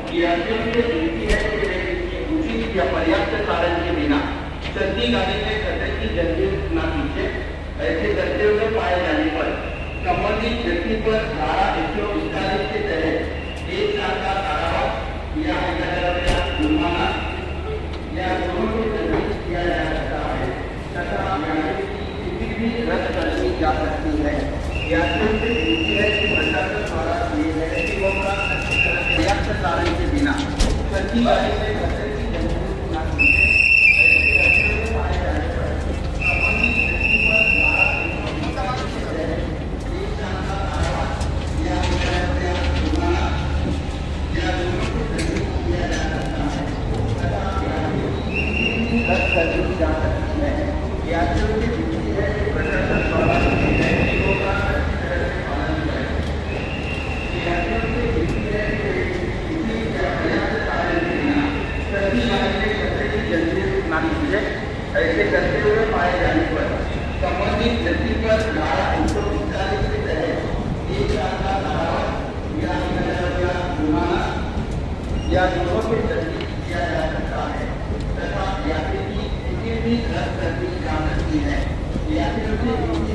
यात्रियों से विनती है कि वे इसकी उचित या पर्याप्त कारण के बिना चलती गाड़ी में खतरे की जंजीर न खींचे। ऐसे करते हुए पाए जाने पर संबंधित व्यक्ति पर धारा 141 के तहत 1 साल का कारावास या 1000 रुपया जुर्माना या दोनों को दंडित किया जा सकता है तथा यात्री की टिकट भी रद्द कर दी जा सकती है। यात्रियों से विनती है कि प्रशासन द्वारा किए गए पर्याप्त कारण के बिना चलती गाड़ी में खतरे की जंजीर न खींचे। ऐसे करते हुए पाए जाने पर संबंधित व्यक्ति पर धारा 141 के तहत 1 साल का कारावास या 1000 रुपया जुर्माना या दोनों को दंडित किया जा सकता है तथा यात्री की टिकट भी रद्द कर दी जा सकती है। यात्रियों से विनती है कि प्रशासन द्वारा किए गए नियमों का अच्छी तरह से पालन करें। यात्रियों से विनती है कि ऐसे करते हुए पाए जाने पर संबंधित व्यक्ति पर धारा 141 के तहत 1 साल का कारावास या 1000 रुपया जुर्माना या दोनों को दंडित किया जा सकता है तथा यात्री की टिकट भी रद्द कर दी जा सकती है। यात्रियों से